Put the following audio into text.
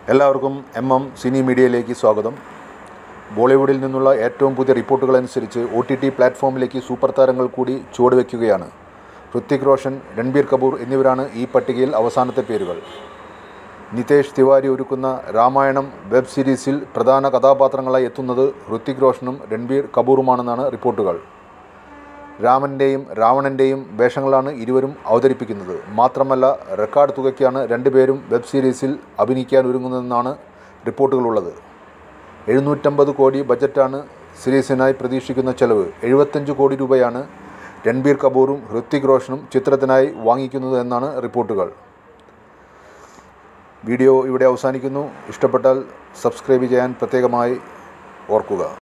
എല്ലാവർക്കും സിനി മീഡിയയിലേക്ക് സ്വാഗതം. ബോളിവുഡിൽ നിന്നുള്ള ഏറ്റവും പുതിയ റിപ്പോർട്ടുകളനുസരിച്ച് OTT പ്ലാറ്റ്ഫോമിലേക്ക് സൂപ്പർ താരങ്ങൾ കൂടി ചുവടുവെക്കുകയാണ്. ഋത്തിക് റോഷൻ, രൺബീർ കപൂർ എന്നിവരാണ് ഈ പട്ടികയിൽ അവസാനത്തെ പേരുകൾ. നിതേഷ് തിവാരി ഒരുക്കുന്ന രാമായണം വെബ് സീരീസിൽ പ്രധാന കഥാപാത്രങ്ങളായി എത്തുന്നത് ഋത്തിക് റോഷനും രൺബീർ കപൂറുമാണെന്നാണ് റിപ്പോർട്ടുകൾ. രാമൻ്റെയും രാവണൻ്റെയും വേഷങ്ങളാണ് ഇരുവരും അവതരിപ്പിക്കുന്നത്. മാത്രമല്ല, റെക്കോർഡ് തുകയ്ക്കാണ് രണ്ടുപേരും വെബ് സീരീസിൽ അഭിനയിക്കാൻ ഒരുങ്ങുന്നതെന്നാണ് റിപ്പോർട്ടുകളുള്ളത്. 750 കോടി ബജറ്റാണ് സീരീസിനായി പ്രതീക്ഷിക്കുന്ന ചെലവ്. 75 കോടി രൂപയാണ് രൺബീർ കപൂറും ഋത്തിക് റോഷനും ചിത്രത്തിനായി വാങ്ങിക്കുന്നത് എന്നാണ് റിപ്പോർട്ടുകൾ. വീഡിയോ ഇവിടെ അവസാനിക്കുന്നു. ഇഷ്ടപ്പെട്ടാൽ സബ്സ്ക്രൈബ് ചെയ്യാൻ പ്രത്യേകമായി ഓർക്കുക.